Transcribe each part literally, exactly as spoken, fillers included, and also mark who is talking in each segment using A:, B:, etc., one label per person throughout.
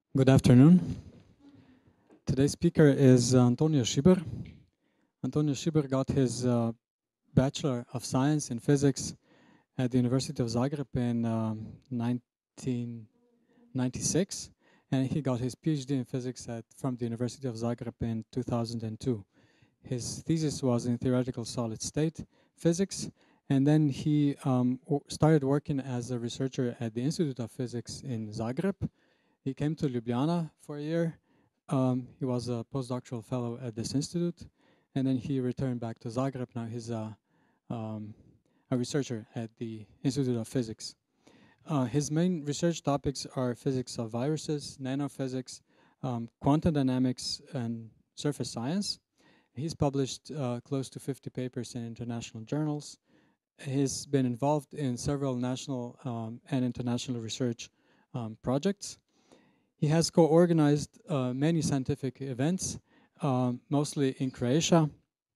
A: Good afternoon. Today's speaker is Antonio Šiber. Antonio Šiber got his uh, Bachelor of Science in Physics at the University of Zagreb in um, nineteen ninety-six, and he got his PhD in physics at, from the University of Zagreb in two thousand two. His thesis was in theoretical solid state physics, and then he um, started working as a researcher at the Institute of Physics in Zagreb. He came to Ljubljana for a year. Um, he was a postdoctoral fellow at this institute, and then he returned back to Zagreb. Now he's a, um, a researcher at the Institute of Physics. Uh, his main research topics are physics of viruses, nanophysics, um, quantum dynamics, and surface science. He's published uh, close to fifty papers in international journals. He's been involved in several national um, and international research um, projects. He has co-organized uh, many scientific events, um, mostly in Croatia.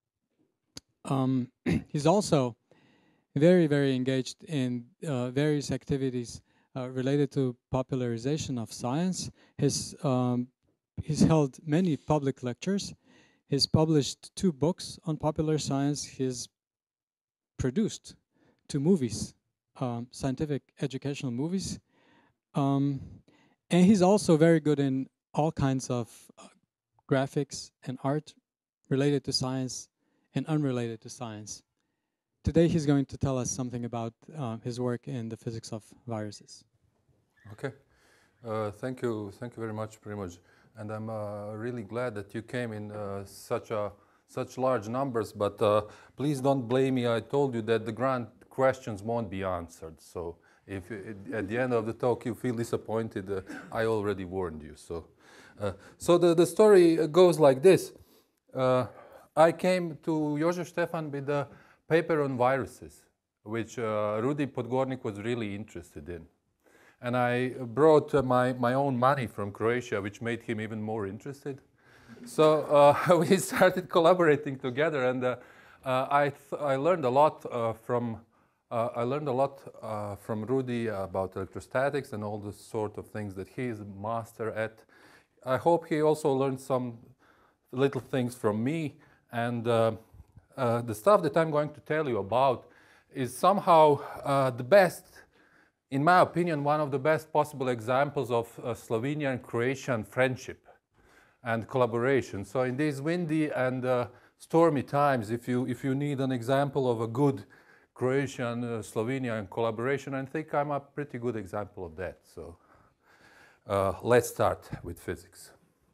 A: Um, he's also very, very engaged in uh, various activities uh, related to popularization of science. He's, um, he's held many public lectures. He's published two books on popular science. He's produced two movies, um, scientific educational movies. Um, And he's also very good in all kinds of uh, graphics and art related to science and unrelated to science. Today he's going to tell us something about uh, his work in the physics of viruses.
B: Okay. Uh, thank you. Thank you very much, Primož. And I'm uh, really glad that you came in uh, such a such large numbers. But uh, please don't blame me. I told you that the grand questions won't be answered. So if it, at the end of the talk you feel disappointed, uh, I already warned you. So, uh, so the, the story goes like this. Uh, I came to Jožef Stefan with a paper on viruses, which uh, Rudi Podgornik was really interested in. And I brought uh, my, my own money from Croatia, which made him even more interested. So uh, we started collaborating together, and uh, uh, I, th I learned a lot uh, from Uh, I learned a lot uh, from Rudi about electrostatics and all the sort of things that he is a master at. I hope he also learned some little things from me. And uh, uh, the stuff that I'm going to tell you about is somehow uh, the best, in my opinion, one of the best possible examples of uh, Slovenian and Croatian friendship and collaboration. So in these windy and uh, stormy times, if you, if you need an example of a good Croatian, uh, Slovenian collaboration, I think I'm a pretty good example of that. So uh, let's start with physics.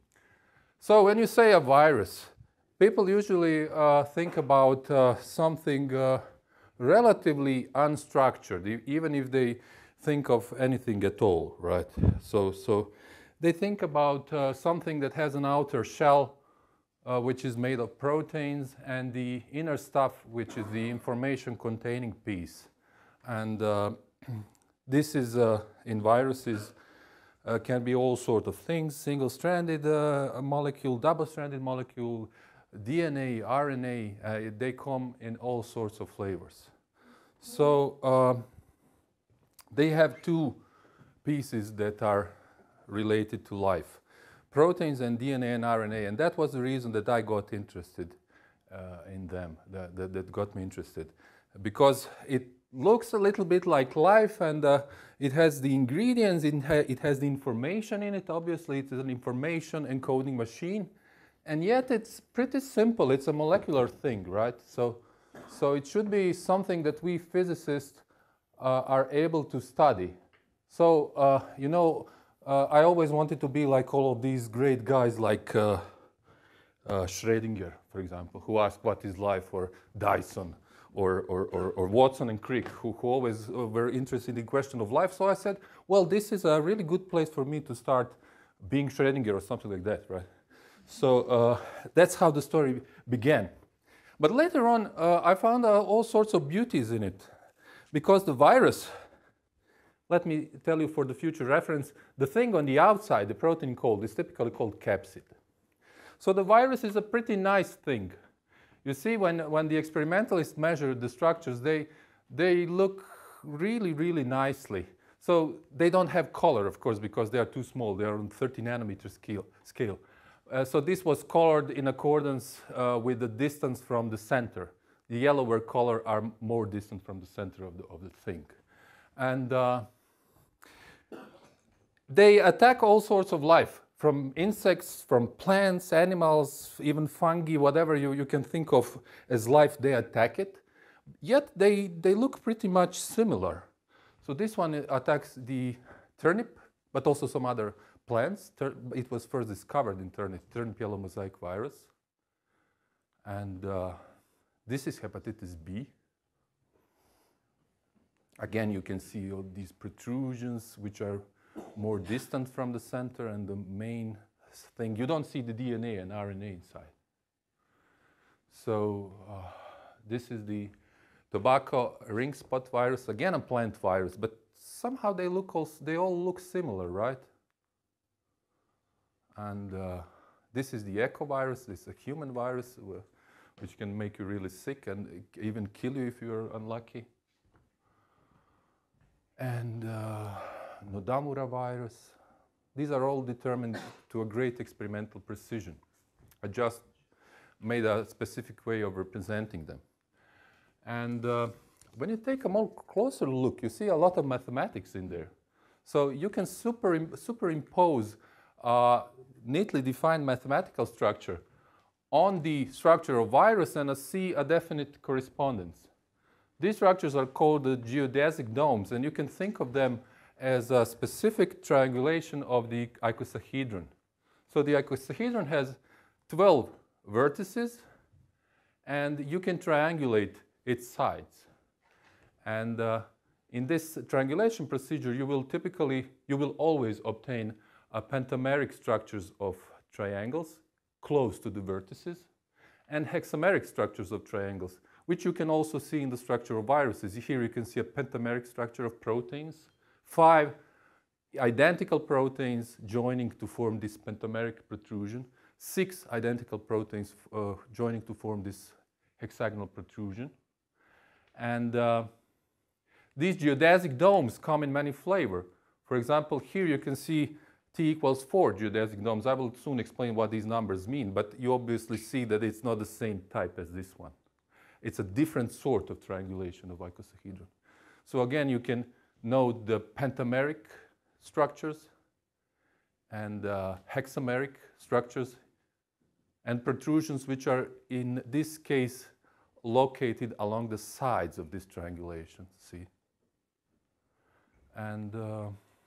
B: So when you say a virus, people usually uh, think about uh, something uh, relatively unstructured, e even if they think of anything at all, right? So, so they think about uh, something that has an outer shell, Uh, which is made of proteins, and the inner stuff, which is the information-containing piece. And uh, this is, uh, in viruses, uh, can be all sorts of things, single-stranded uh, molecule, double-stranded molecule, D N A, R N A, uh, they come in all sorts of flavors. So uh, they have two pieces that are related to life. Proteins and D N A and R N A, and that was the reason that I got interested uh, in them, that, that, that got me interested. Because it looks a little bit like life, and uh, it has the ingredients, it, ha it has the information in it, obviously it is an information encoding machine, and yet it's pretty simple, it's a molecular thing, right? So, so it should be something that we physicists uh, are able to study. So, uh, you know, Uh, I always wanted to be like all of these great guys like uh, uh, Schrodinger, for example, who asked what is life, or Dyson, or, or, or, or Watson and Crick, who, who always uh, were interested in the question of life. So I said, well, this is a really good place for me to start being Schrodinger or something like that, right? So uh, that's how the story began. But later on, uh, I found uh, all sorts of beauties in it, because the virus, let me tell you for the future reference, the thing on the outside, the protein called, is typically called capsid. So the virus is a pretty nice thing. You see, when, when the experimentalists measure the structures, they, they look really, really nicely. So they don't have color, of course, because they are too small. They are on thirty nanometer scale. scale. Uh, so this was colored in accordance uh, with the distance from the center. The yellower color are more distant from the center of the, of the thing. And uh, they attack all sorts of life, from insects, from plants, animals, even fungi, whatever you, you can think of as life, they attack it. Yet they, they look pretty much similar. So this one attacks the turnip, but also some other plants. It was first discovered in turnip, turnip yellow mosaic virus. And uh, this is hepatitis B. Again, you can see all these protrusions, which are more distant from the center, and the main thing, you don't see the D N A and R N A inside. So uh, this is the tobacco ring spot virus, again a plant virus, but somehow they look all, they all look similar, right? And uh, this is the echovirus. This is a human virus, uh, which can make you really sick and even kill you if you're unlucky. And uh, Nodamura virus. These are all determined to a great experimental precision. I just made a specific way of representing them. And uh, when you take a more closer look, you see a lot of mathematics in there. So you can superim superimpose a neatly defined mathematical structure on the structure of virus and uh, see a definite correspondence. These structures are called the geodesic domes, and you can think of them as a specific triangulation of the icosahedron. So the icosahedron has twelve vertices, and you can triangulate its sides. And uh, in this triangulation procedure, you will typically, you will always obtain a pentameric structures of triangles close to the vertices, and hexameric structures of triangles, which you can also see in the structure of viruses. Here you can see a pentameric structure of proteins, five identical proteins joining to form this pentameric protrusion, six identical proteins uh, joining to form this hexagonal protrusion. And uh, these geodesic domes come in many flavors. For example, here you can see T equals four geodesic domes. I will soon explain what these numbers mean, but you obviously see that it's not the same type as this one. It's a different sort of triangulation of icosahedron. So again, you can note the pentameric structures and uh, hexameric structures and protrusions, which are in this case located along the sides of this triangulation. See? And uh,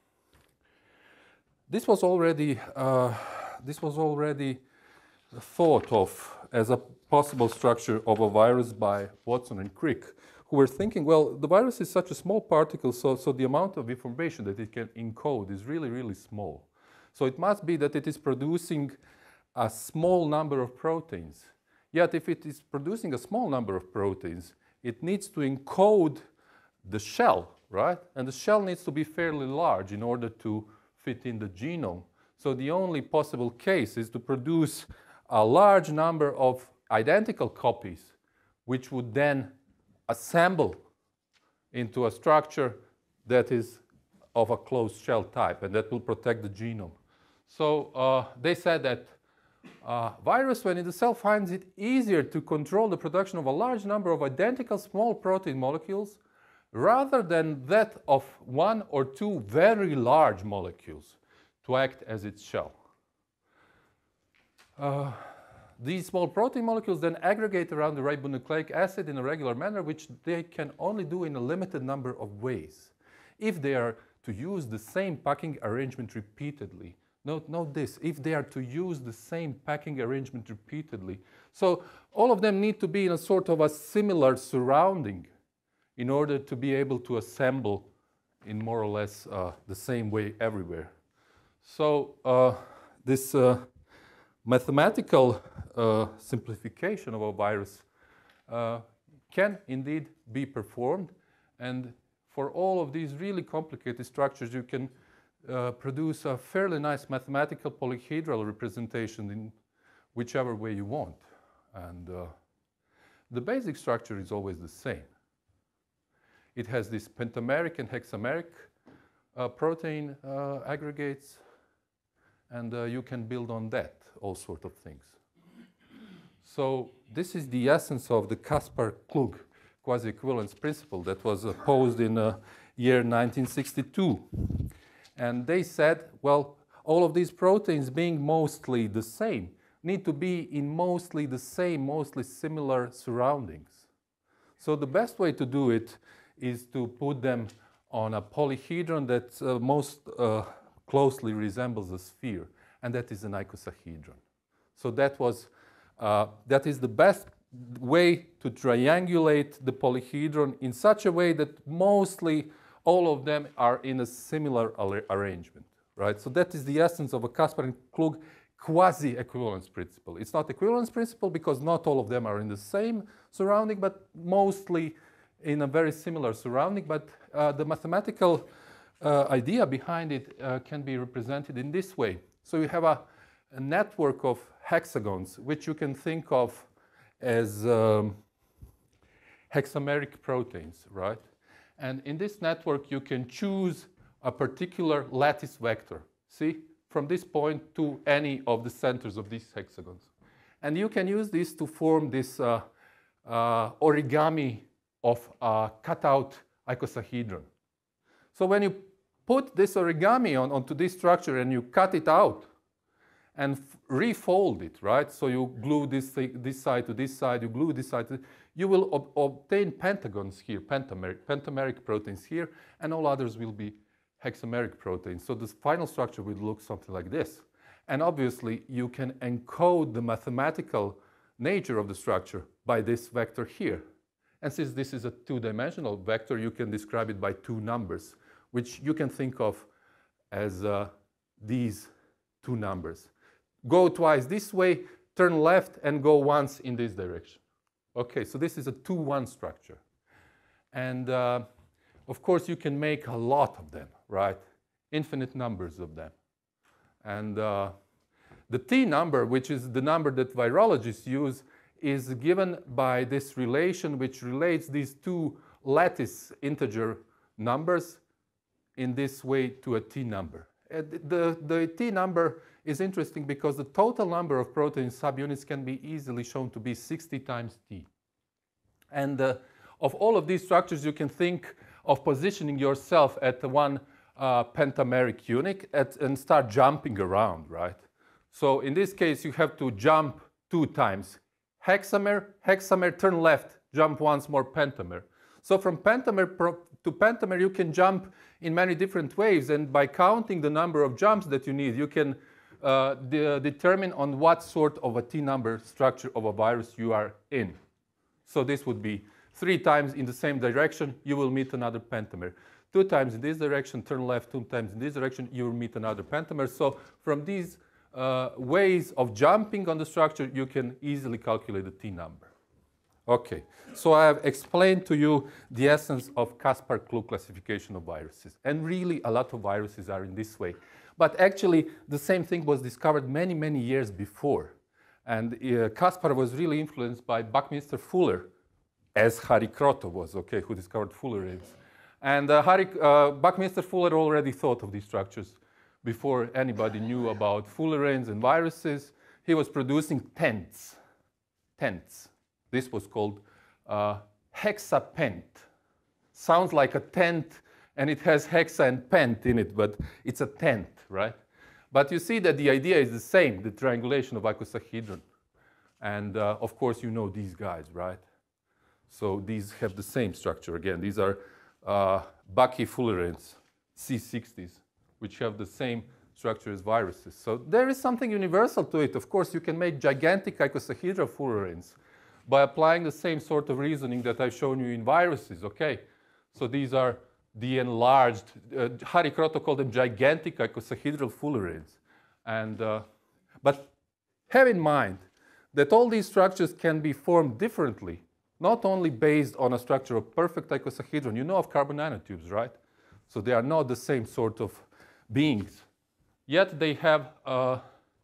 B: this was already uh, this was already thought of as a possible structure of a virus by Watson and Crick, who were thinking, well, the virus is such a small particle, so, so the amount of information that it can encode is really, really small. So it must be that it is producing a small number of proteins. Yet if it is producing a small number of proteins, it needs to encode the shell, right? And the shell needs to be fairly large in order to fit in the genome. So the only possible case is to produce a large number of identical copies, which would then assemble into a structure that is of a closed shell type, and that will protect the genome. So uh, they said that uh, virus, when it itself finds it easier to control the production of a large number of identical small protein molecules rather than that of one or two very large molecules to act as its shell. Uh, these small protein molecules then aggregate around the ribonucleic acid in a regular manner, which they can only do in a limited number of ways. If they are to use the same packing arrangement repeatedly, note, note this, if they are to use the same packing arrangement repeatedly, so all of them need to be in a sort of a similar surrounding in order to be able to assemble in more or less uh, the same way everywhere. So uh, this uh, mathematical uh, simplification of a virus uh, can indeed be performed, and for all of these really complicated structures you can uh, produce a fairly nice mathematical polyhedral representation in whichever way you want. And uh, the basic structure is always the same. It has this pentameric and hexameric uh, protein uh, aggregates, and uh, you can build on that all sorts of things. So this is the essence of the Kaspar-Klug quasi-equivalence principle that was posed in the uh, year nineteen sixty-two. And they said, well, all of these proteins being mostly the same need to be in mostly the same, mostly similar surroundings. So the best way to do it is to put them on a polyhedron that uh, most uh, closely resembles a sphere, and that is an icosahedron. So that was uh, that is the best way to triangulate the polyhedron in such a way that mostly all of them are in a similar arrangement, right? So that is the essence of a Kaspar-Klug quasi-equivalence principle. It's not equivalence principle because not all of them are in the same surrounding, but mostly in a very similar surrounding. But uh, the mathematical uh, idea behind it uh, can be represented in this way. So you have a, a network of hexagons, which you can think of as um, hexameric proteins, right? And in this network, you can choose a particular lattice vector, see, from this point to any of the centers of these hexagons. And you can use this to form this uh, uh, origami of a cutout icosahedron. So when you put this origami on, onto this structure and you cut it out and refold it, right? So you glue this, this side to this side, you glue this side to, you will ob obtain pentagons here, pentameric, pentameric proteins here, and all others will be hexameric proteins. So the final structure will look something like this. And obviously, you can encode the mathematical nature of the structure by this vector here. And since this is a two-dimensional vector, you can describe it by two numbers, which you can think of as uh, these two numbers. Go twice this way, turn left, and go once in this direction. Okay, so this is a two one structure. And uh, of course, you can make a lot of them, right? Infinite numbers of them. And uh, the T number, which is the number that virologists use, is given by this relation which relates these two lattice integer numbers in this way to a T number. Uh, the, the T number is interesting because the total number of protein subunits can be easily shown to be sixty times T. And uh, of all of these structures, you can think of positioning yourself at the one uh, pentameric unit at, and start jumping around, right? So in this case, you have to jump two times. Hexamer, hexamer, turn left, jump once more pentamer. So from pentamer to pentamer, you can jump in many different ways. And by counting the number of jumps that you need, you can uh, de determine on what sort of a T number structure of a virus you are in. So this would be three times in the same direction, you will meet another pentamer. Two times in this direction, turn left, two times in this direction, you will meet another pentamer. So from these uh, ways of jumping on the structure, you can easily calculate the T number. Okay, so I have explained to you the essence of Kaspar-Klug classification of viruses. And really, a lot of viruses are in this way. But actually, the same thing was discovered many, many years before. And uh, Kaspar was really influenced by Buckminster Fuller, as Harry Kroto was, okay, who discovered fullerenes. And uh, Harry, uh, Buckminster Fuller already thought of these structures before anybody knew about fullerenes and viruses. He was producing tents, tents. This was called uh, hexapent. Sounds like a tent, and it has hexa and pent in it, but it's a tent, right? But you see that the idea is the same, the triangulation of icosahedron. And uh, of course, you know these guys, right? So these have the same structure again. These are uh, Bucky fullerenes, C sixties, which have the same structure as viruses. So there is something universal to it. Of course, you can make gigantic icosahedral fullerenes by applying the same sort of reasoning that I've shown you in viruses, okay? So these are the enlarged, uh, Harry Kroto called them gigantic icosahedral fullerenes. And, uh, but have in mind that all these structures can be formed differently, not only based on a structure of perfect icosahedron. You know of carbon nanotubes, right? So they are not the same sort of beings. Yet they have uh,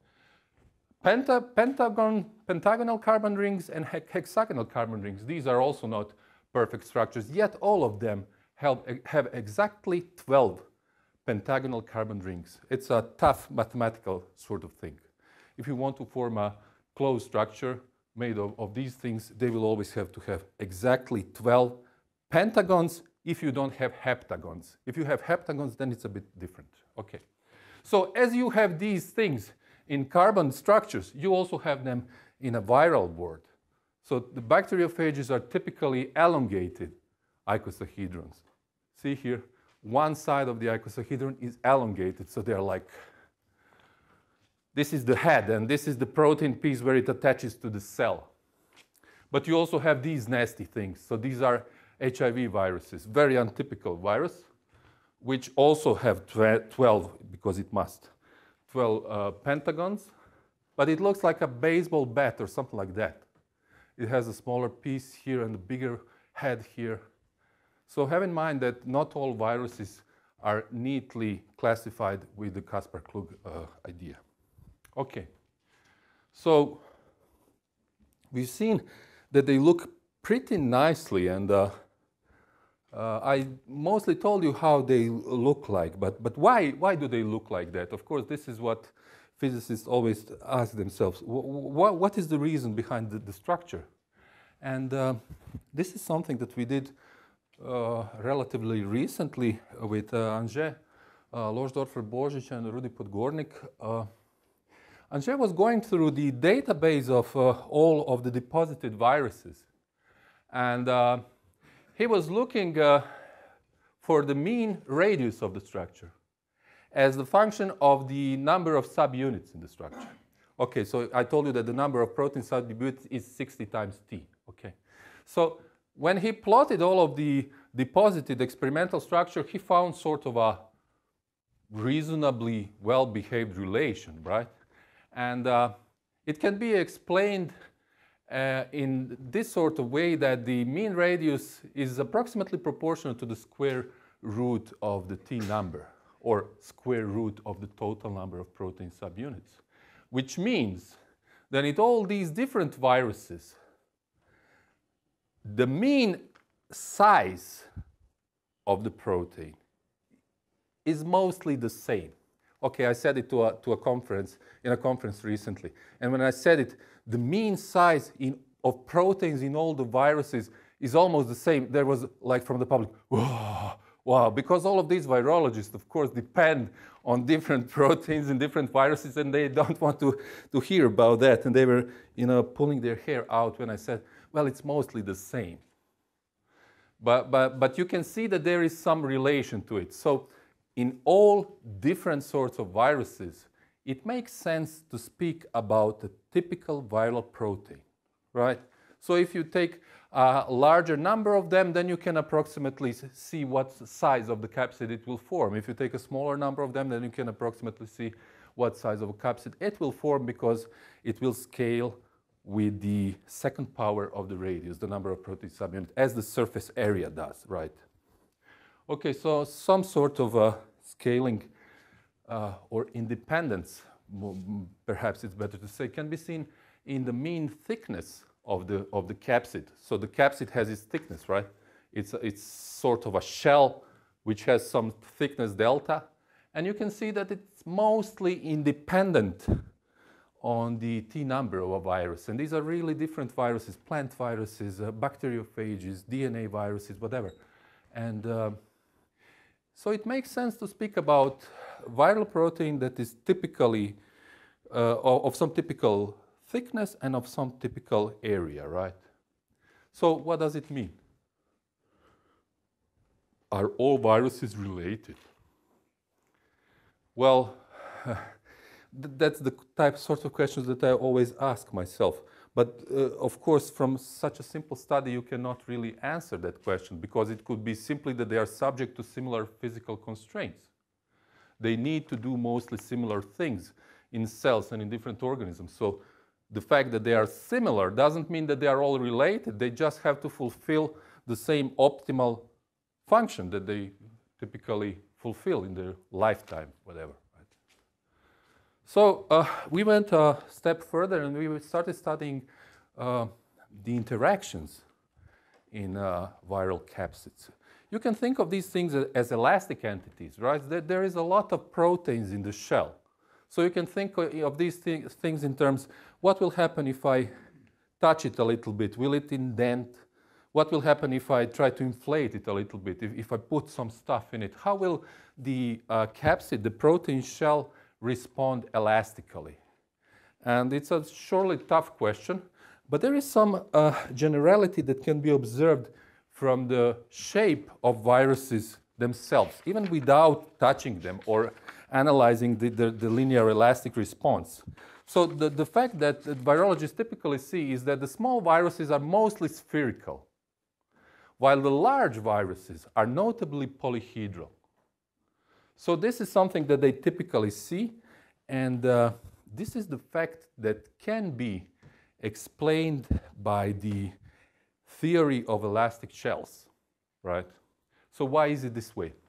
B: penta, pentagon, pentagonal carbon rings and he hexagonal carbon rings. These are also not perfect structures, yet all of them have, have exactly twelve pentagonal carbon rings. It's a tough mathematical sort of thing. If you want to form a closed structure made of, of these things, they will always have to have exactly twelve pentagons if you don't have heptagons. If you have heptagons, then it's a bit different. Okay. So as you have these things in carbon structures, you also have them in a viral board. So the bacteriophages are typically elongated icosahedrons. See here, one side of the icosahedron is elongated, so they're like, this is the head, and this is the protein piece where it attaches to the cell. But you also have these nasty things. So these are H I V viruses, very untypical virus, which also have twelve, because it must, twelve uh, pentagons. But it looks like a baseball bat or something like that. It has a smaller piece here and a bigger head here. So have in mind that not all viruses are neatly classified with the Kaspar-Klug uh, idea. Okay, so we've seen that they look pretty nicely, and uh, uh, I mostly told you how they look like, but, but why, why do they look like that? Of course, this is what physicists always ask themselves. What, what is the reason behind the, the structure? And uh, this is something that we did uh, relatively recently with uh, Anže uh, Loždorfer-Božić and Rudi Podgornik. Uh, Anže was going through the database of uh, all of the deposited viruses. And uh, he was looking uh, for the mean radius of the structure as the function of the number of subunits in the structure. Okay, so I told you that the number of protein subunits is sixty times T. Okay, so when he plotted all of the deposited experimental structure, he found sort of a reasonably well-behaved relation, right? And uh, it can be explained uh, in this sort of way, that the mean radius is approximately proportional to the square root of the T number, or square root of the total number of protein subunits, which means that in all these different viruses, the mean size of the protein is mostly the same. Okay, I said it to a, to a conference, in a conference recently. And when I said it, the mean size in, of proteins in all the viruses is almost the same. There was, like, from the public, wow, wow, because all of these virologists, of course, depend on different proteins in different viruses, and they don't want to, to hear about that. And they were, you know, pulling their hair out when I said, well, it's mostly the same. But, but, but you can see that there is some relation to it. So in all different sorts of viruses, it makes sense to speak about a typical viral protein, right? So if you take a larger number of them, then you can approximately see what size of the capsid it will form. If you take a smaller number of them, then you can approximately see what size of a capsid it will form, because it will scale with the second power of the radius, the number of protein subunits, as the surface area does, right? Okay, so some sort of uh, scaling uh, or independence, perhaps it's better to say, can be seen in the mean thickness of the, of the capsid. So the capsid has its thickness, right? It's, it's sort of a shell which has some thickness delta. And you can see that it's mostly independent on the T number of a virus. And these are really different viruses, plant viruses, uh, bacteriophages, D N A viruses, whatever. And uh, so it makes sense to speak about viral protein that is typically uh, of, of some typical thickness and of some typical area, right? So what does it mean? Are all viruses related? Well, that's the type sort of questions that I always ask myself. But uh, of course, from such a simple study, you cannot really answer that question, because it could be simply that they are subject to similar physical constraints. They need to do mostly similar things in cells and in different organisms. So the fact that they are similar doesn't mean that they are all related. They just have to fulfill the same optimal function that they typically fulfill in their lifetime, whatever. Right? So uh, we went a step further, and we started studying uh, the interactions in uh, viral capsids. You can think of these things as elastic entities, right? There is a lot of proteins in the shell. So you can think of these th things in terms, what will happen if I touch it a little bit? Will it indent? What will happen if I try to inflate it a little bit? If, if I put some stuff in it, how will the uh, capsid, the protein shell, respond elastically? And it's a surely tough question, but there is some uh, generality that can be observed from the shape of viruses themselves, even without touching them or analyzing the, the, the linear elastic response. So the, the fact that virologists typically see is that the small viruses are mostly spherical, while the large viruses are notably polyhedral. So this is something that they typically see, and uh, this is the fact that can be explained by the theory of elastic shells, right? So why is it this way?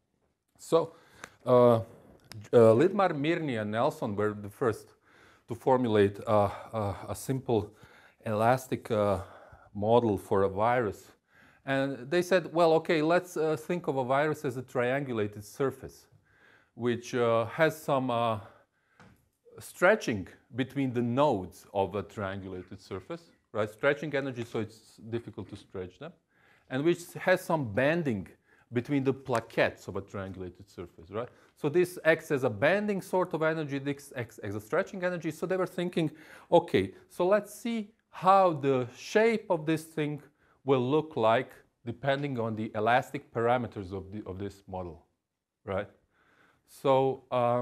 B: So uh, uh, Lidmar, Mirny, and Nelson were the first to formulate uh, uh, a simple elastic uh, model for a virus. And they said, well, okay, let's uh, think of a virus as a triangulated surface, which uh, has some uh, stretching between the nodes of a triangulated surface, right? Stretching energy, so it's difficult to stretch them, and which has some bending between the plaquettes of a triangulated surface, right? So this acts as a bending sort of energy, this acts as a stretching energy. So they were thinking, okay, so let's see how the shape of this thing will look like depending on the elastic parameters of, the, of this model, right? So uh,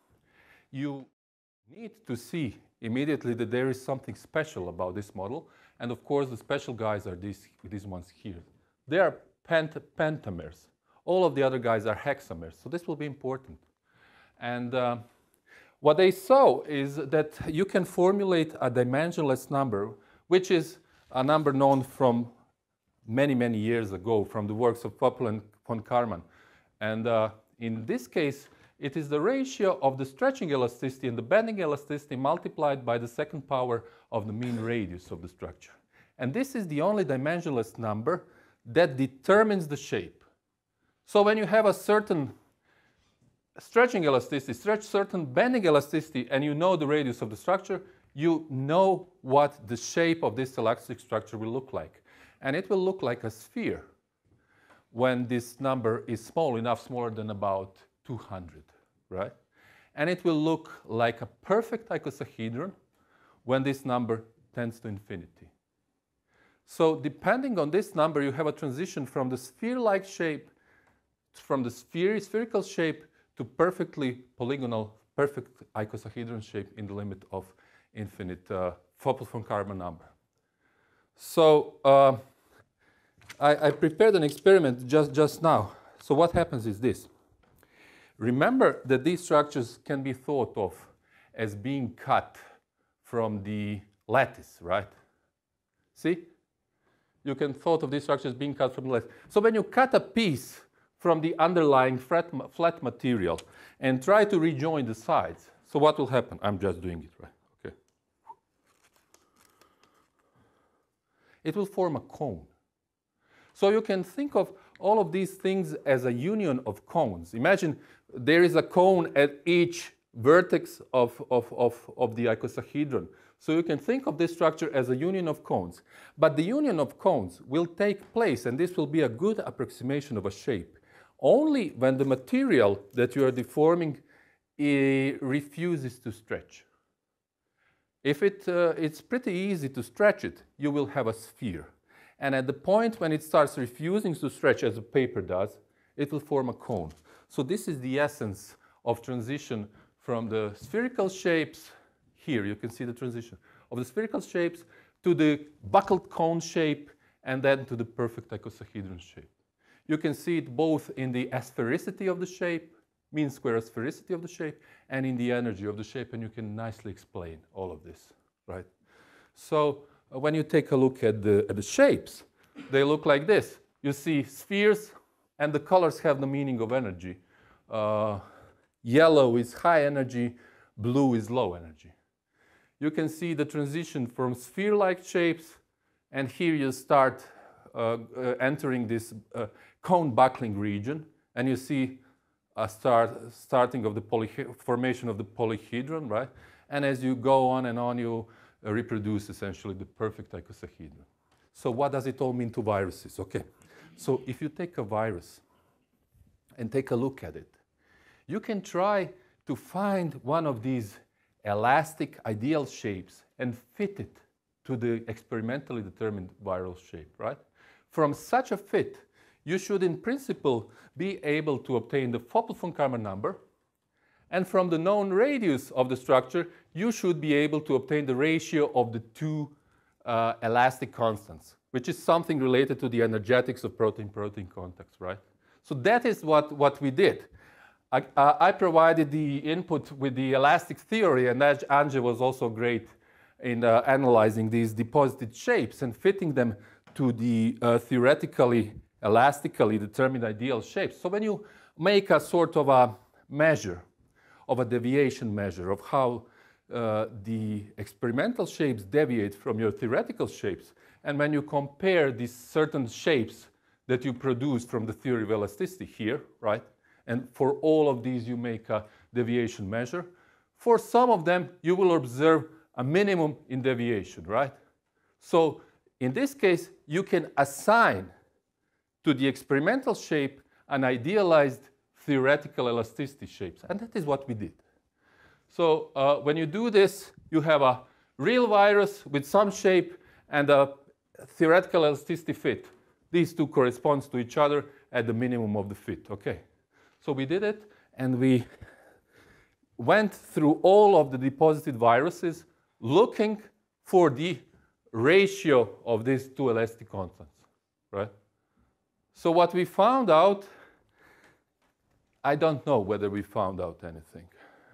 B: you need to see immediately that there is something special about this model. And of course, the special guys are these, these ones here. They are pent pentamers. All of the other guys are hexamers. So this will be important. And uh, what they saw is that you can formulate a dimensionless number, which is a number known from many, many years ago from the works of Poppel and von Karman. And uh, in this case, it is the ratio of the stretching elasticity and the bending elasticity multiplied by the second power of the mean radius of the structure. And this is the only dimensionless number that determines the shape. So when you have a certain stretching elasticity, stretch certain bending elasticity, and you know the radius of the structure, you know what the shape of this elastic structure will look like. And it will look like a sphere when this number is small enough, smaller than about two hundred, right? And it will look like a perfect icosahedron when this number tends to infinity. So depending on this number, you have a transition from the sphere-like shape, from the sphere, spherical shape to perfectly polygonal, perfect icosahedron shape in the limit of infinite uh, Poppel von Karman number. So uh, I, I prepared an experiment just, just now. So what happens is this. Remember that these structures can be thought of as being cut from the lattice, right? See? You can thought of these structures being cut from the lattice. So when you cut a piece from the underlying flat, flat material and try to rejoin the sides, so what will happen? I'm just doing it, right? Okay. It will form a cone. So you can think of all of these things as a union of cones. Imagine there is a cone at each vertex of, of, of, of the icosahedron. So you can think of this structure as a union of cones. But the union of cones will take place, and this will be a good approximation of a shape, only when the material that you are deforming uh, refuses to stretch. If it, uh, it's pretty easy to stretch it, you will have a sphere. And at the point when it starts refusing to stretch, as a paper does, it will form a cone. So this is the essence of transition from the spherical shapes, here you can see the transition, of the spherical shapes to the buckled cone shape and then to the perfect icosahedron shape. You can see it both in the asphericity of the shape, mean square asphericity of the shape, and in the energy of the shape, and you can nicely explain all of this, right? So uh, when you take a look at the, at the shapes, they look like this. You see spheres, and the colors have the meaning of energy. Uh, yellow is high energy, blue is low energy. You can see the transition from sphere-like shapes, and here you start uh, entering this uh, cone buckling region, and you see a start, starting of the formation of the polyhedron, right? And as you go on and on, you uh, reproduce essentially the perfect icosahedron. So what does it all mean to viruses? Okay, so if you take a virus and take a look at it, you can try to find one of these elastic ideal shapes and fit it to the experimentally determined viral shape, right? From such a fit, you should in principle be able to obtain the Foppel-von Karman number, and from the known radius of the structure, you should be able to obtain the ratio of the two uh, elastic constants, which is something related to the energetics of protein-protein contacts, right? So that is what, what we did. I, uh, I provided the input with the elastic theory, and Anje was also great in uh, analyzing these deposited shapes and fitting them to the uh, theoretically, elastically determined ideal shapes. So when you make a sort of a measure, of a deviation measure of how uh, the experimental shapes deviate from your theoretical shapes, and when you compare these certain shapes that you produce from the theory of elasticity here, right? And for all of these, you make a deviation measure. For some of them, you will observe a minimum in deviation, right? So in this case, you can assign to the experimental shape an idealized theoretical elasticity shapes. And that is what we did. So uh, when you do this, you have a real virus with some shape and a theoretical elasticity fit. These two correspond to each other at the minimum of the fit, okay? So we did it, and we went through all of the deposited viruses looking for the ratio of these two elastic constants, right? So what we found out, I don't know whether we found out anything.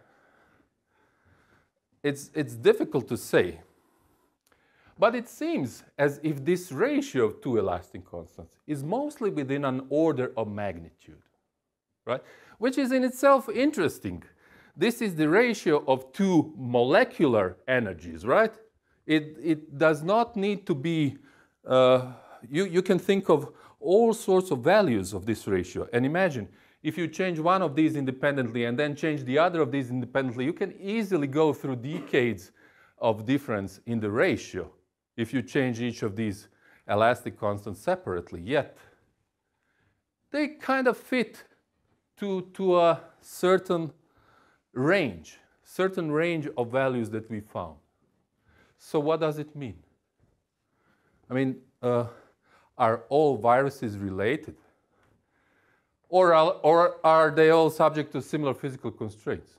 B: It's, it's difficult to say. But it seems as if this ratio of two elastic constants is mostly within an order of magnitude, right? Which is in itself interesting. This is the ratio of two molecular energies, right? It, it does not need to be, uh, you, you can think of all sorts of values of this ratio. And imagine, if you change one of these independently and then change the other of these independently, you can easily go through decades of difference in the ratio if you change each of these elastic constants separately. Yet, they kind of fit to, to a certain range, certain range of values that we found. So what does it mean? I mean, uh, are all viruses related? Or are, or are they all subject to similar physical constraints?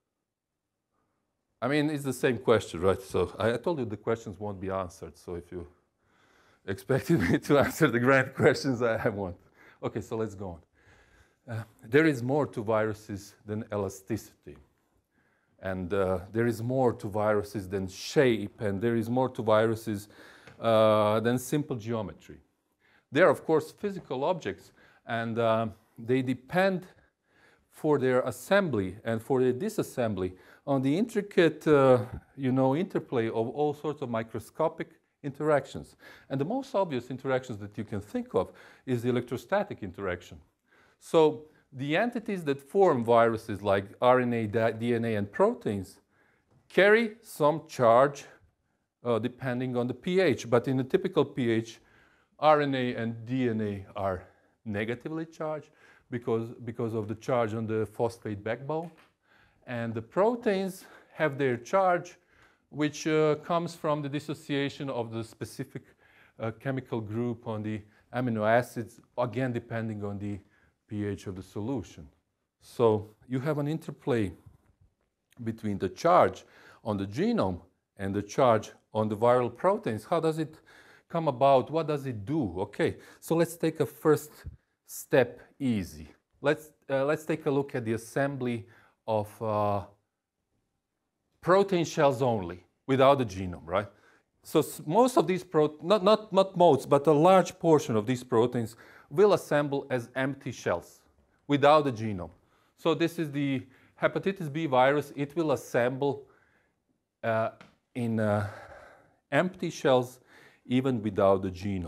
B: I mean, it's the same question, right? So I, I told you the questions won't be answered. So if you expected me to answer the grand questions, I, I won't. Okay, so let's go on. Uh, there is more to viruses than elasticity. And uh, there is more to viruses than shape. And there is more to viruses uh, than simple geometry. They are, of course, physical objects. And uh, they depend for their assembly and for their disassembly on the intricate, uh, you know, interplay of all sorts of microscopic interactions. And the most obvious interactions that you can think of is the electrostatic interaction. So the entities that form viruses like R N A, D N A, and proteins carry some charge uh, depending on the pH. But in a typical pH, R N A and D N A are negatively charged because, because of the charge on the phosphate backbone. And the proteins have their charge, which uh, comes from the dissociation of the specific uh, chemical group on the amino acids, again depending on the pH of the solution. So you have an interplay between the charge on the genome and the charge on the viral proteins. How does it come about? What does it do? Okay, so let's take a first step easy. Let's, uh, let's take a look at the assembly of uh, protein shells only, without the genome, right? So most of these proteins, not, not, not most, but a large portion of these proteins will assemble as empty shells, without the genome. So this is the hepatitis B virus. It will assemble uh, in uh, empty shells, even without the genome.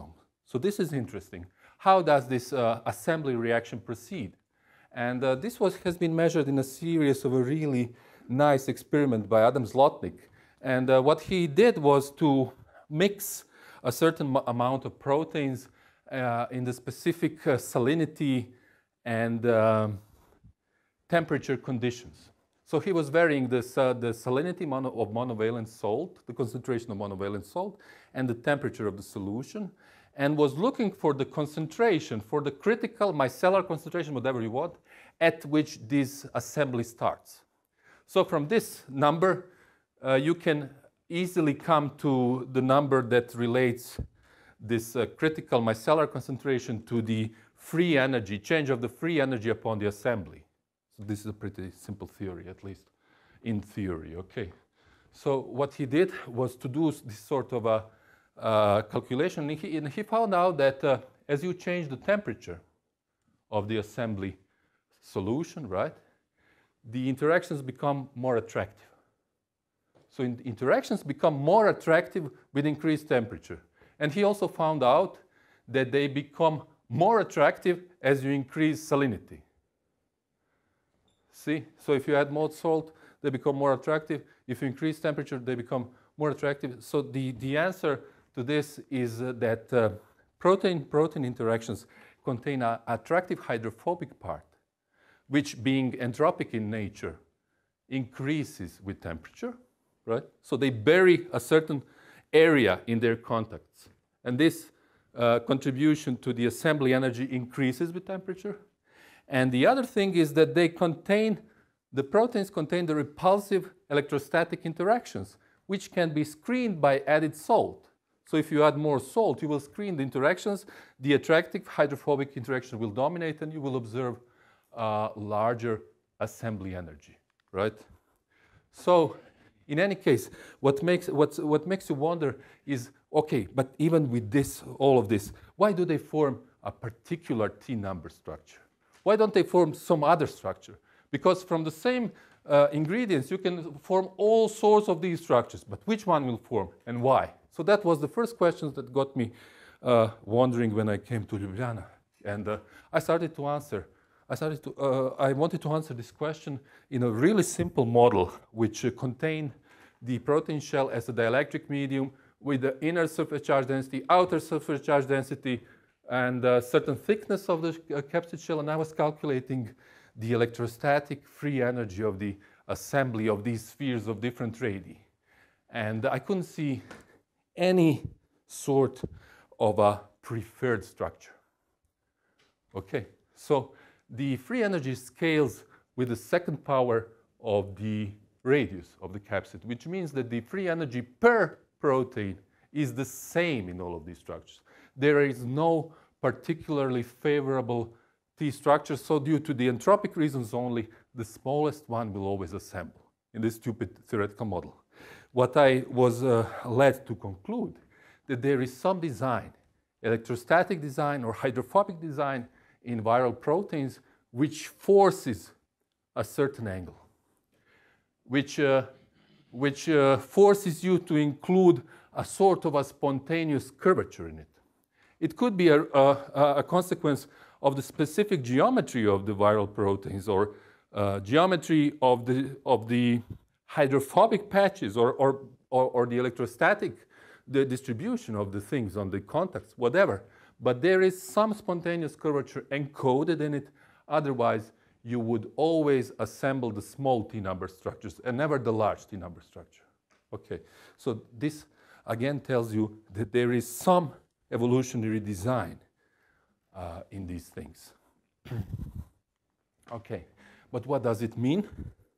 B: So this is interesting. How does this uh, assembly reaction proceed? And uh, this was, has been measured in a series of a really nice experiment by Adam Zlotnick. And uh, what he did was to mix a certain amount of proteins uh, in the specific uh, salinity and uh, temperature conditions. So he was varying this, uh, the salinity mono of monovalent salt, the concentration of monovalent salt, and the temperature of the solution, and was looking for the concentration, for the critical micellar concentration, whatever you want, at which this assembly starts. So from this number, uh, you can easily come to the number that relates this uh, critical micellar concentration to the free energy, change of the free energy upon the assembly. So this is a pretty simple theory, at least in theory, okay. So what he did was to do this sort of a uh, calculation, and he, and he found out that uh, as you change the temperature of the assembly solution, right, the interactions become more attractive. So in interactions become more attractive with increased temperature. And he also found out that they become more attractive as you increase salinity. See? So if you add more salt, they become more attractive. If you increase temperature, they become more attractive. So the, the answer to this is uh, that uh, protein-protein interactions contain an attractive hydrophobic part, which, being entropic in nature, increases with temperature, right? So they bury a certain area in their contacts. And this uh, contribution to the assembly energy increases with temperature. And the other thing is that they contain, the proteins contain the repulsive electrostatic interactions, which can be screened by added salt. So if you add more salt, you will screen the interactions, the attractive hydrophobic interaction will dominate, and you will observe uh, larger assembly energy, right? So in any case, what makes, what's, what makes you wonder is, okay, but even with this, all of this, why do they form a particular T-number structure? Why don't they form some other structure? Because from the same uh, ingredients, you can form all sorts of these structures, but which one will form and why? So that was the first question that got me uh, wondering when I came to Ljubljana. And uh, I started to answer. I started to, uh, I wanted to answer this question in a really simple model, which uh, contained the protein shell as a dielectric medium with the inner surface charge density, outer surface charge density, and a certain thickness of the uh, capsid shell, and I was calculating the electrostatic free energy of the assembly of these spheres of different radii. And I couldn't see any sort of a preferred structure. Okay, so the free energy scales with the second power of the radius of the capsid, which means that the free energy per protein is the same in all of these structures. There is no particularly favorable T structure, so due to the entropic reasons only, the smallest one will always assemble in this stupid theoretical model. What I was uh, led to conclude that there is some design, electrostatic design or hydrophobic design in viral proteins which forces a certain angle, which, uh, which uh, forces you to include a sort of a spontaneous curvature in it. It could be a, a, a consequence of the specific geometry of the viral proteins or uh, geometry of the, of the hydrophobic patches or, or, or, or the electrostatic the distribution of the things on the contacts, whatever. But there is some spontaneous curvature encoded in it. Otherwise, you would always assemble the small T-number structures and never the large T-number structure. Okay, so this again tells you that there is some evolutionary design uh, in these things. Okay, but what does it mean?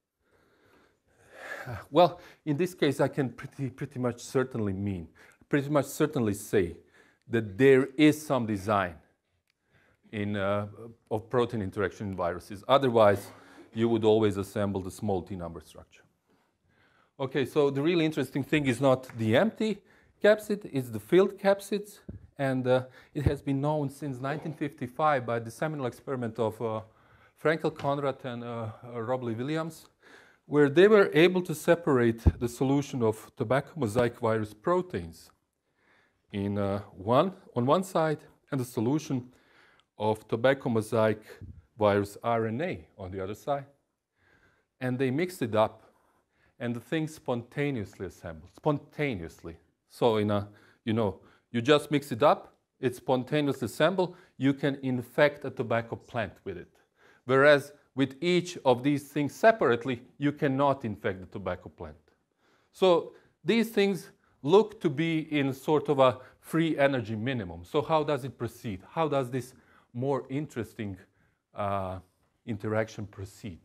B: Uh, well, in this case, I can pretty, pretty much certainly mean, pretty much certainly say that there is some design in, uh, of protein interaction in viruses. Otherwise, you would always assemble the small T-number structure. Okay, so the really interesting thing is not the empty capsid, it's the filled capsids. And uh, it has been known since nineteen fifty-five by the seminal experiment of uh, Frankel Conrad and uh, uh, Robley Williams, where they were able to separate the solution of tobacco mosaic virus proteins in uh, one, on one side and the solution of tobacco mosaic virus R N A on the other side. And they mixed it up, and the thing spontaneously assembled, spontaneously. So in a, you know, you just mix it up, it spontaneously assembled, you can infect a tobacco plant with it. Whereas with each of these things separately, you cannot infect the tobacco plant. So these things look to be in sort of a free energy minimum. So how does it proceed? How does this more interesting uh, interaction proceed?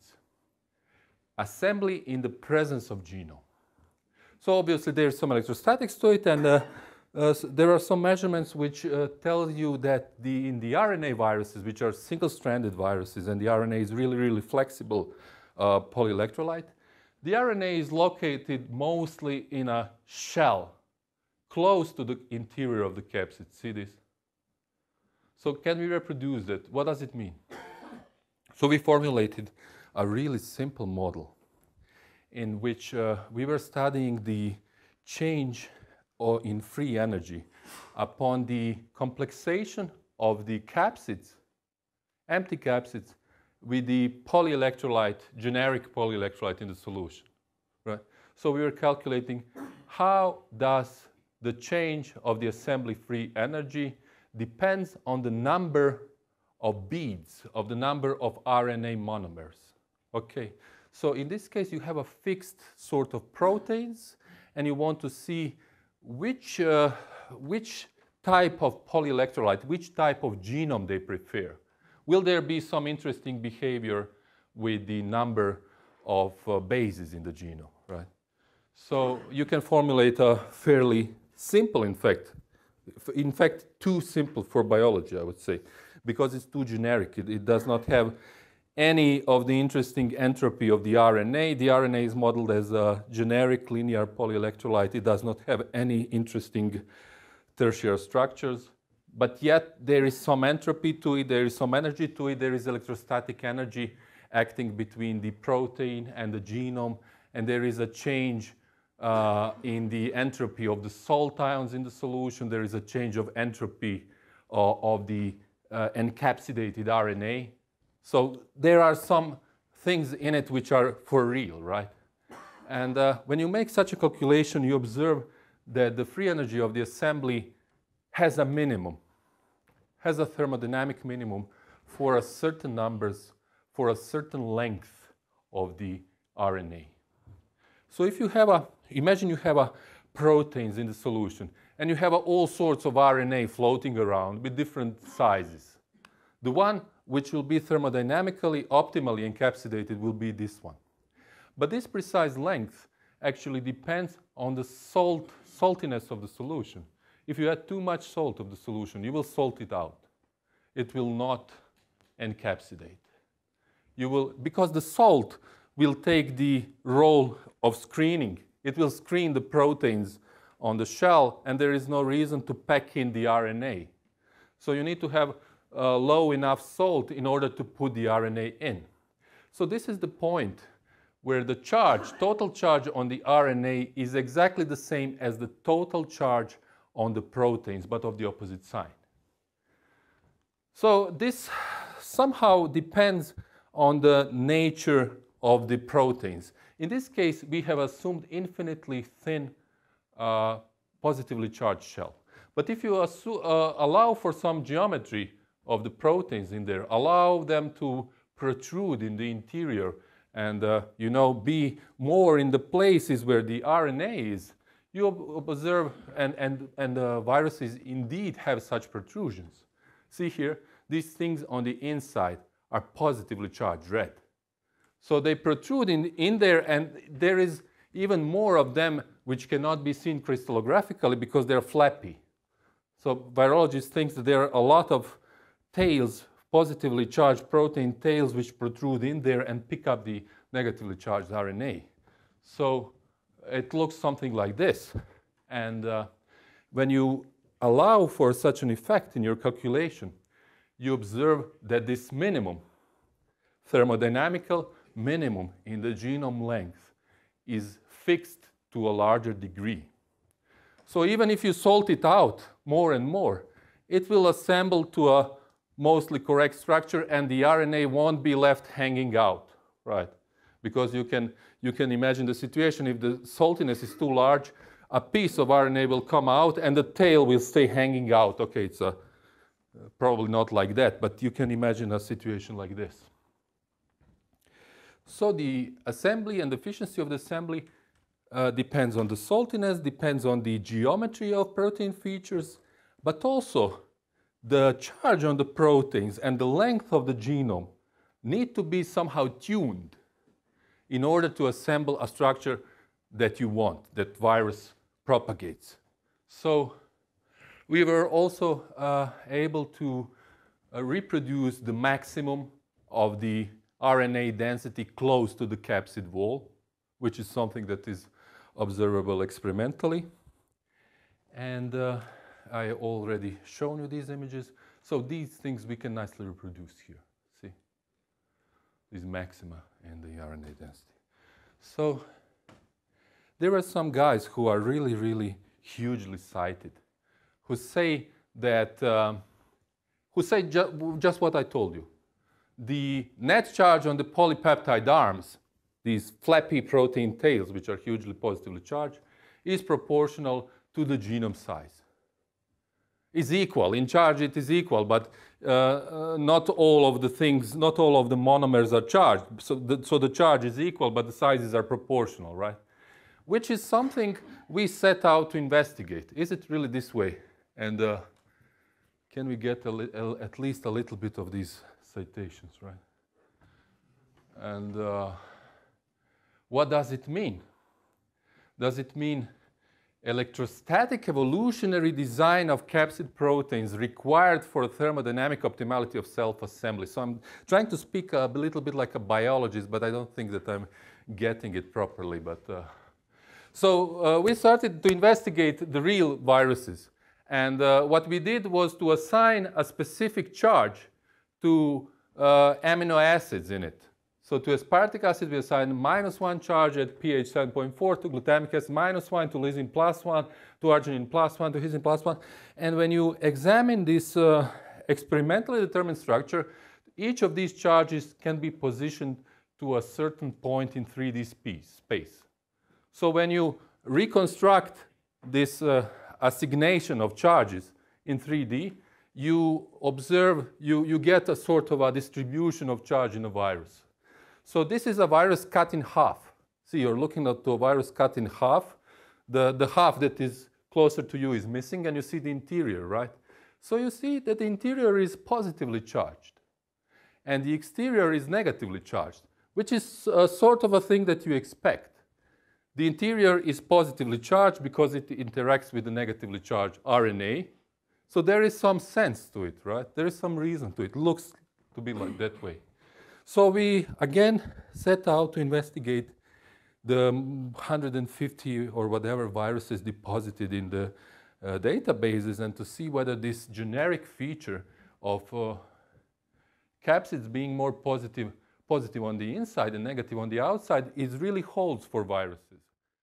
B: Assembly in the presence of genome. So obviously there's some electrostatics to it, and uh, uh, so there are some measurements which uh, tell you that the, in the R N A viruses, which are single-stranded viruses, and the R N A is really, really flexible uh, polyelectrolyte, the R N A is located mostly in a shell close to the interior of the capsid. See this? So can we reproduce that? What does it mean? So we formulated a really simple model in which uh, we were studying the change or in free energy upon the complexation of the capsids, empty capsids, with the polyelectrolyte, generic polyelectrolyte in the solution, right? So we were calculating how does the change of the assembly free energy depends on the number of beads, of the number of R N A monomers. Okay, so in this case you have a fixed sort of proteins, and you want to see which, uh, which type of polyelectrolyte, which type of genome they prefer. Will there be some interesting behavior with the number of uh, bases in the genome, right? So you can formulate a fairly simple, in fact, in fact, too simple for biology, I would say, because it's too generic. It, it does not have any of the interesting entropy of the R N A. The R N A is modeled as a generic linear polyelectrolyte. It does not have any interesting tertiary structures, but yet there is some entropy to it, there is some energy to it, there is electrostatic energy acting between the protein and the genome, and there is a change uh, in the entropy of the salt ions in the solution. There is a change of entropy uh, of the uh, encapsulated R N A. So there are some things in it which are for real, right? And uh, when you make such a calculation, you observe that the free energy of the assembly has a minimum, has a thermodynamic minimum for a certain numbers, for a certain length of the R N A. So if you have a, imagine you have a proteins in the solution, and you have a, all sorts of R N A floating around with different sizes. The one which will be thermodynamically optimally encapsulated will be this one. But this precise length actually depends on the salt, saltiness of the solution. If you add too much salt of the solution, you will salt it out. It will not encapsulate. You will, because the salt will take the role of screening. It will screen the proteins on the shell, and there is no reason to pack in the R N A. So you need to have uh, low enough salt in order to put the R N A in. So this is the point where the charge, total charge on the R N A is exactly the same as the total charge on the proteins, but of the opposite sign. So this somehow depends on the nature of the proteins. In this case, we have assumed infinitely thin uh, positively charged shell. But if you assume, uh, allow for some geometry of the proteins in there, allow them to protrude in the interior and uh, you know, be more in the places where the R N A is, you observe, and, and, and uh, viruses indeed have such protrusions. See here, these things on the inside are positively charged red. So they protrude in, in there, and there is even more of them which cannot be seen crystallographically because they're flappy. So virologists think that there are a lot of tails, positively charged protein tails, which protrude in there and pick up the negatively charged R N A. So it looks something like this. And uh, when you allow for such an effect in your calculation, you observe that this minimum, thermodynamical minimum in the genome length, is fixed to a larger degree. So even if you salt it out more and more, it will assemble to a mostly correct structure, and the R N A won't be left hanging out, right? Because you can, you can imagine the situation, if the saltiness is too large, a piece of R N A will come out and the tail will stay hanging out. Okay, it's a, probably not like that, but you can imagine a situation like this. So the assembly and the efficiency of the assembly uh, depends on the saltiness, depends on the geometry of protein features, but also the charge on the proteins and the length of the genome need to be somehow tuned in order to assemble a structure that you want, that virus propagates. So we were also uh, able to uh, reproduce the maximum of the R N A density close to the capsid wall, which is something that is observable experimentally. And uh, I already shown you these images. So these things we can nicely reproduce here. See? These maxima and the R N A density. So there are some guys who are really, really hugely cited, who say that, um, who say ju just what I told you. The net charge on the polypeptide arms, these flappy protein tails, which are hugely positively charged, is proportional to the genome size. Is equal. In charge it is equal, but uh, uh, not all of the things, not all of the monomers are charged. So the, so the charge is equal, but the sizes are proportional, right? Which is something we set out to investigate. Is it really this way? And uh, can we get a a, at least a little bit of these citations, right? And uh, what does it mean? Does it mean electrostatic evolutionary design of capsid proteins required for thermodynamic optimality of self-assembly? So I'm trying to speak a little bit like a biologist, but I don't think that I'm getting it properly. But uh, so uh, we started to investigate the real viruses. And uh, what we did was to assign a specific charge to uh, amino acids in it. So to aspartic acid, we assigned minus one charge at pH seven point four, to glutamic acid minus one, to lysine plus one, to arginine plus one, to histidine plus one. And when you examine this uh, experimentally determined structure, each of these charges can be positioned to a certain point in three D space. So when you reconstruct this uh, assignation of charges in three D, you observe, you, you get a sort of a distribution of charge in a virus. So this is a virus cut in half. See, you're looking at a virus cut in half. The, the half that is closer to you is missing, and you see the interior, right? So you see that the interior is positively charged, and the exterior is negatively charged, which is a sort of a thing that you expect. The interior is positively charged because it interacts with the negatively charged R N A. So there is some sense to it, right? There is some reason to it. It looks to be like that way. So we, again, set out to investigate the one hundred fifty or whatever viruses deposited in the uh, databases, and to see whether this generic feature of uh, capsids being more positive, positive on the inside and negative on the outside is really holds for viruses.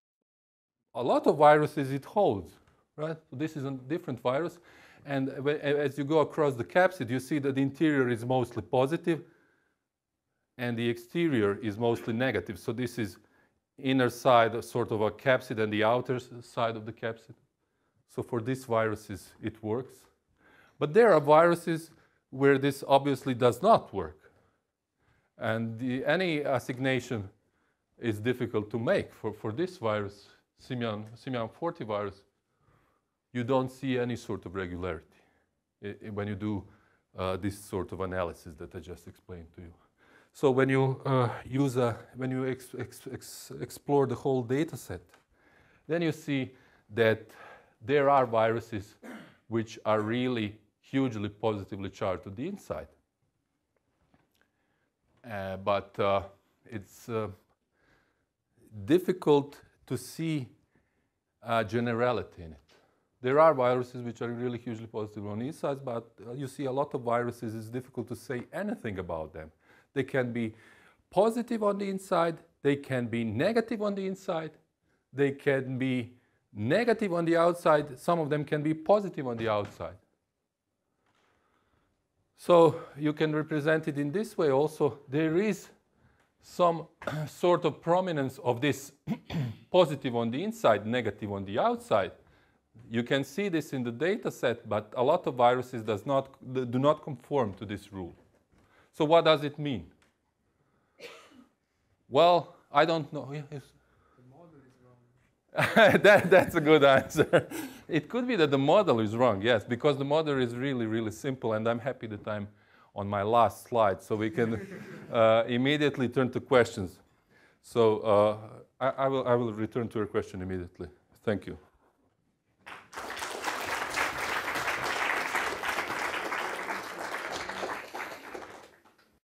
B: A lot of viruses it holds, right? So this is a different virus. And as you go across the capsid, you see that the interior is mostly positive and the exterior is mostly negative. So this is inner side, sort of a capsid, and the outer side of the capsid. So for these viruses, it works. But there are viruses where this obviously does not work. And the, any assignation is difficult to make. For, for this virus, Simian, Simian forty virus, you don't see any sort of regularity when you do uh, this sort of analysis that I just explained to you. So when you uh, use a, when you ex ex ex explore the whole data set, then you see that there are viruses which are really hugely positively charged to the inside. Uh, but uh, it's uh, difficult to see a generality in it. There are viruses which are really hugely positive on the inside, but uh, you see a lot of viruses, it's difficult to say anything about them. They can be positive on the inside, they can be negative on the inside, they can be negative on the outside, some of them can be positive on the outside. So you can represent it in this way also. There is some sort of prominence of this positive on the inside, negative on the outside. You can see this in the data set, but a lot of viruses does not, do not conform to this rule. So what does it mean? Well, I don't know. Yes.
C: The model is wrong.
B: that, that's a good answer. It could be that the model is wrong, yes, because the model is really, really simple, and I'm happy that I'm on my last slide, so we can uh, immediately turn to questions. So uh, I, I, will, I will return to your question immediately. Thank you.